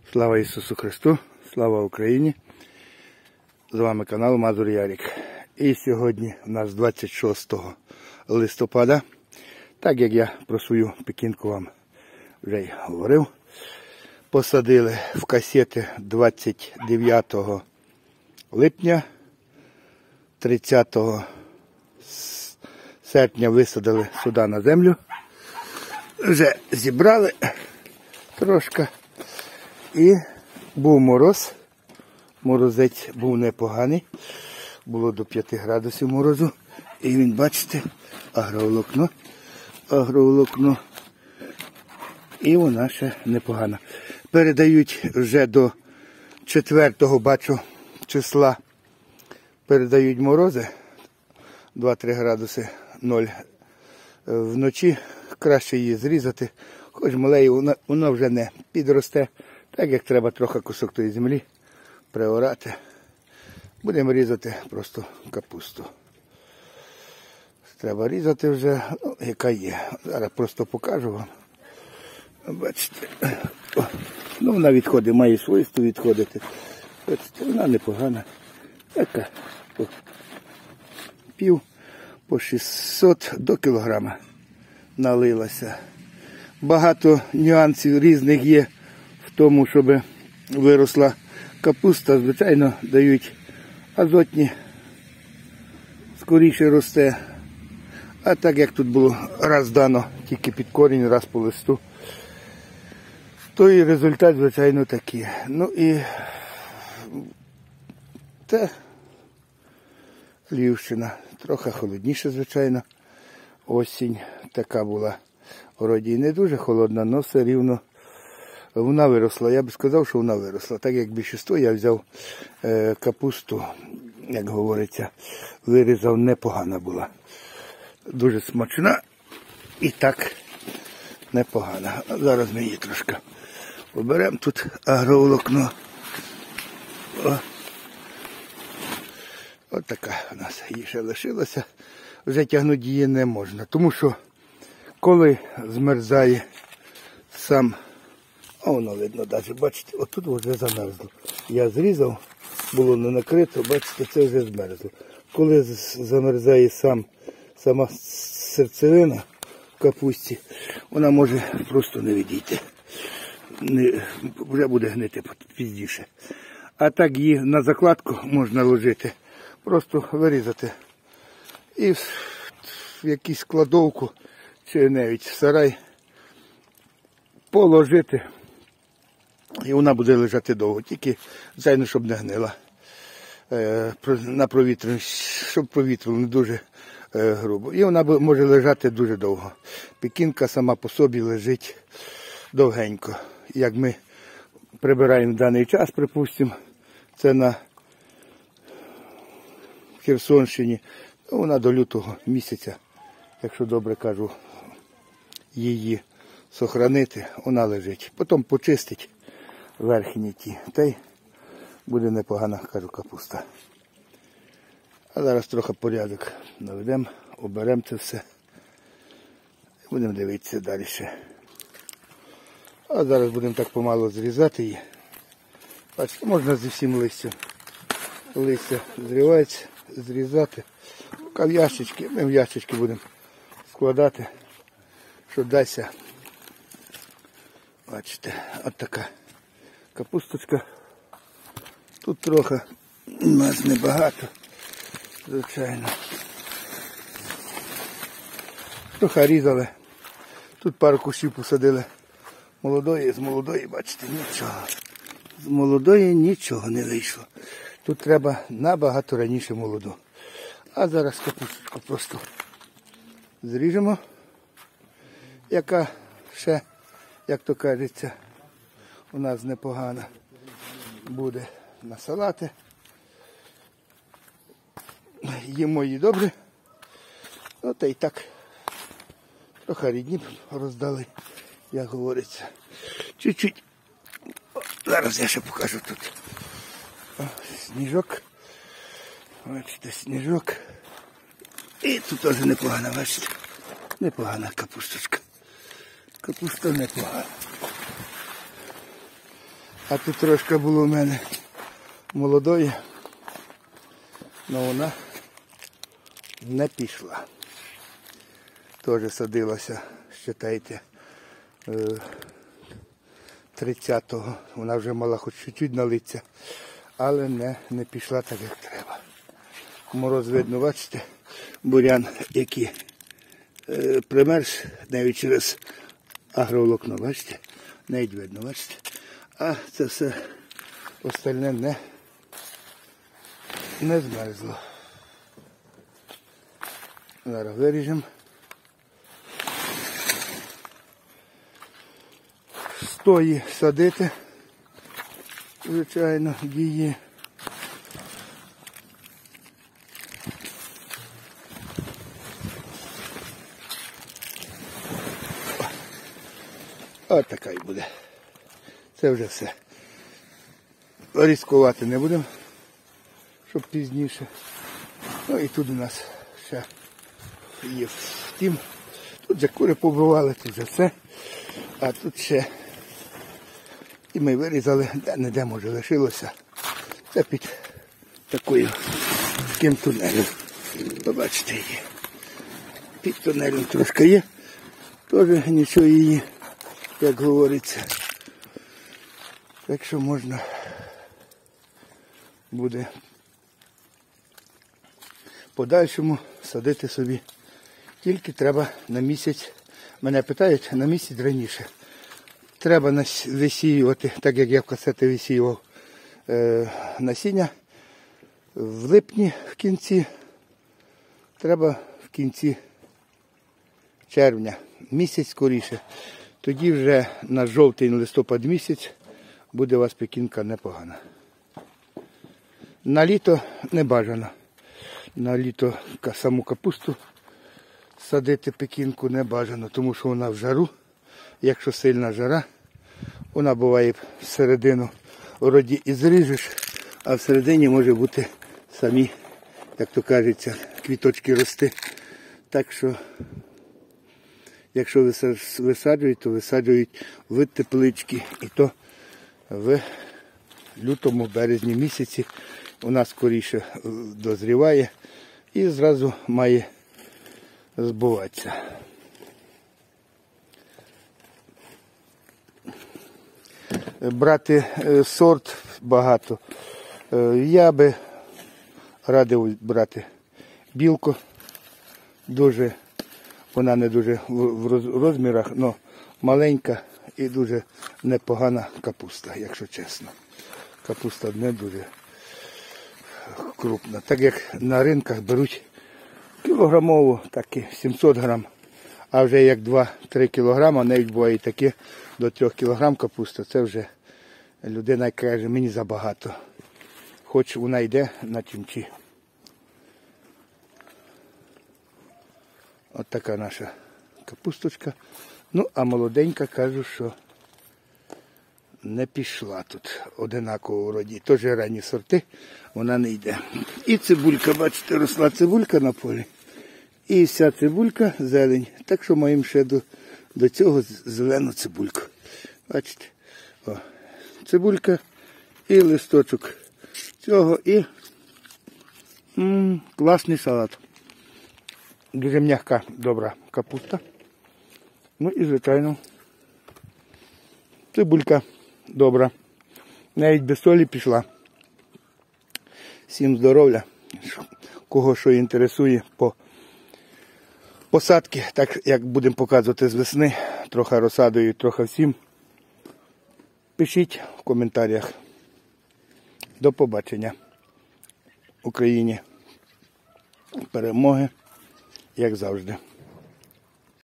Слава Ісусу Христу, слава Україні! З вами канал Мазур Ярик. І сьогодні у нас 26 листопада. Так як я про свою пекінку вам вже й говорив. Посадили в касети 29 липня, 30 серпня висадили сюди на землю. Вже зібрали трошки. І був мороз. Морозець був непоганий. Було до 5 градусів морозу. І він, бачите, агроволокно. І вона ще непогана. Передають вже до 4-го, бачу, числа. Передають морози. 2-3 градуси 0. Вночі краще її зрізати. Хоч малеї, вона вже не підросте. Так як треба трохи кусок тої землі приорати. Будемо різати просто капусту. Треба різати вже, яка є. Зараз просто покажу вам. Бачите, вона відходить, має свойство відходити. Бачите, вона непогана. Така по 600 до кілограма налилася. Багато нюансів різних є в тому, щоб виросла капуста. Звичайно, дають азотні, скоріше росте. А так як тут було раз дано тільки під корінь, раз по листу, то і результат, звичайно, такий. Ну і це Львівщина. Трохи холодніше, звичайно. Осінь така була. Вроді і не дуже холодна, але все рівно вона виросла. Я б сказав, що вона виросла. Так як більшість я взяв капусту, як говориться, вирізав, непогана була. Дуже смачна і так непогана. А зараз ми її трошки оберемо. Тут агроволокно. Ось така у нас її ще лишилася. Вже тягнути її не можна, тому що коли змерзає сам, воно видно навіть, бачите, отут вже замерзло. Я зрізав, було не накрито, бачите, це вже змерзло. Коли замерзає сама серцевина в капусті, вона може просто не відійти. Вже буде гнити пізніше. А так її на закладку можна ложити, просто вирізати і в якусь кладовку, чи навіть в сарай положити, і вона буде лежати довго. Тільки, звичайно, щоб не гнила. На провітрювання, щоб провітрювало не дуже грубо. І вона може лежати дуже довго. Пекінка сама по собі лежить довгенько. Як ми прибираємо в даний час, припустимо, це на Херсонщині, вона до лютого місяця, якщо добре кажу, її сохранити, вона лежить. Потім почистить верхні ті, та й буде непогана, кажу, капуста. А зараз трохи порядок наведемо, оберемо це все. І будемо дивитися далі ще. А зараз будемо так помало зрізати її. Бачите, можна зі всім листям. Листя зривається, зрізати. А в ящички, ми в ящички будемо складати, що дасться. Бачите, от така капусточка. Тут трохи у нас небагато, звичайно. Трохи різали. Тут пару кущів посадили молодої, з молодої, бачите, нічого. З молодої нічого не вийшло. Тут треба набагато раніше молоду. А зараз капусточку просто зріжемо, яка ще, як то кажеться, у нас непогана буде на салати. Їмо її добре. Ну та й так, трохи рідні роздали, як говориться. Чуть-чуть. Зараз я ще покажу тут. Сніжок. Бачите, сніжок. І тут теж непогана, бачите. Непогана капусточка. Капуста непогана. А тут трошки було в мене молодої, але вона не пішла. Теж садилася, считайте, 30-го. Вона вже мала хоч чуть-чуть налитися, але не пішла так, як треба. Мороз видно, бачите, бурян, який примерз навіть через агроволокно, бачите? Навіть видно, бачите? А це все остальне не змерзло. Зараз виріжемо. Стої садити, звичайно, її. Ось така й буде. Це вже все. Різкувати не будемо, щоб пізніше. Ну і тут у нас ще є втім. Тут вже кури побивали, тут вже все. А тут ще і ми вирізали, де-не-де, може, лишилося. Це під таким тунелем. Побачите її. Під тунелем трошки є. Теж нічого її, як говориться. Так що можна буде подальшому садити собі. Тільки треба на місяць, мене питають, на місяць раніше. Треба висіювати, так як я в касети висіював насіння. В липні в кінці, треба в кінці червня, місяць скоріше. Тоді вже на жовтий-листопад місяць буде у вас пекінка непогана. На літо не бажано. На літо саму капусту садити пекінку не бажано, тому що вона в жару. Якщо сильна жара, вона буває всередину вроді і зріжеш, а всередині може бути самі, як то кажеться, квіточки рости. Так що, якщо висаджують, то висаджують в теплички. І то в лютому, березні місяці вона скоріше дозріває і зразу має збуватися. Брати сорт багато. Я би радив брати білку. Дуже, вона не дуже в розмірах, але маленька і дуже непогана капуста, якщо чесно. Капуста не дуже крупна. Так як на ринках беруть кілограмову, так і 700 грам. А вже як 2-3 кілограма, навіть буває таке, до 3 кілограм капуста, це вже людина каже, мені забагато. Хоч вона йде на чимчі. От така наша капусточка. Ну, а молоденька, кажу, що не пішла тут одинаково вроді. Теж ранні сорти, вона не йде. І цибулька, бачите, росла цибулька на полі. І вся цибулька зелень. Так що маємо ще до цього зелену цибульку. Бачите? О, цибулька і листочок цього і класний салат. Дуже м'яка, добра капуста. Ну і, звичайно, цибулька добра. Навіть без солі пішла. Всім здоров'я. Кого що інтересує по посадки, так як будемо показувати з весни, трохи розсадою, трохи всім. Пишіть в коментарях. До побачення. Україні перемоги, як завжди.